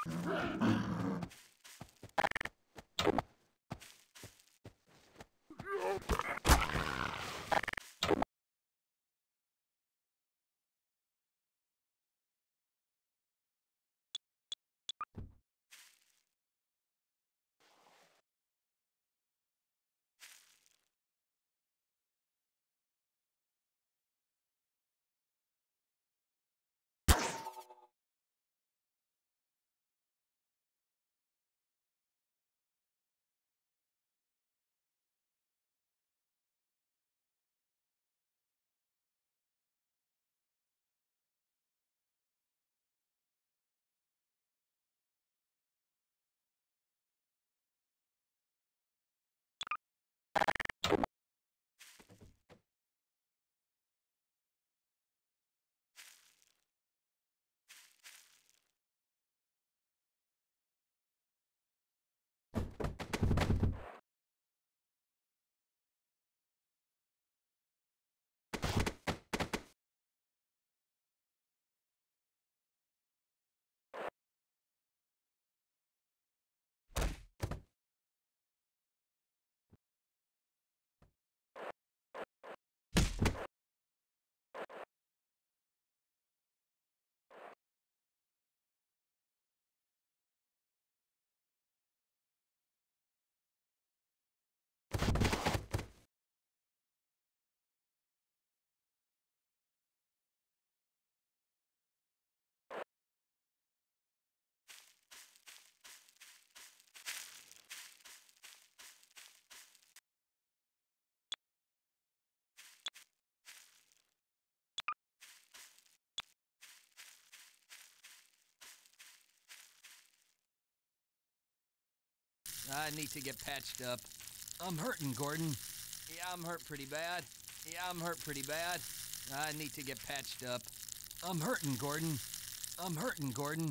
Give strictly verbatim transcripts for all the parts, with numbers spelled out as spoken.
I need to get patched up. I'm hurting, Gordon. Yeah, I'm hurt pretty bad. Yeah, I'm hurt pretty bad. I need to get patched up. I'm hurting, Gordon. I'm hurting, Gordon.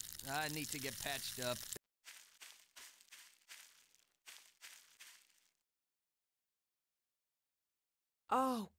I need to get patched up. Oh,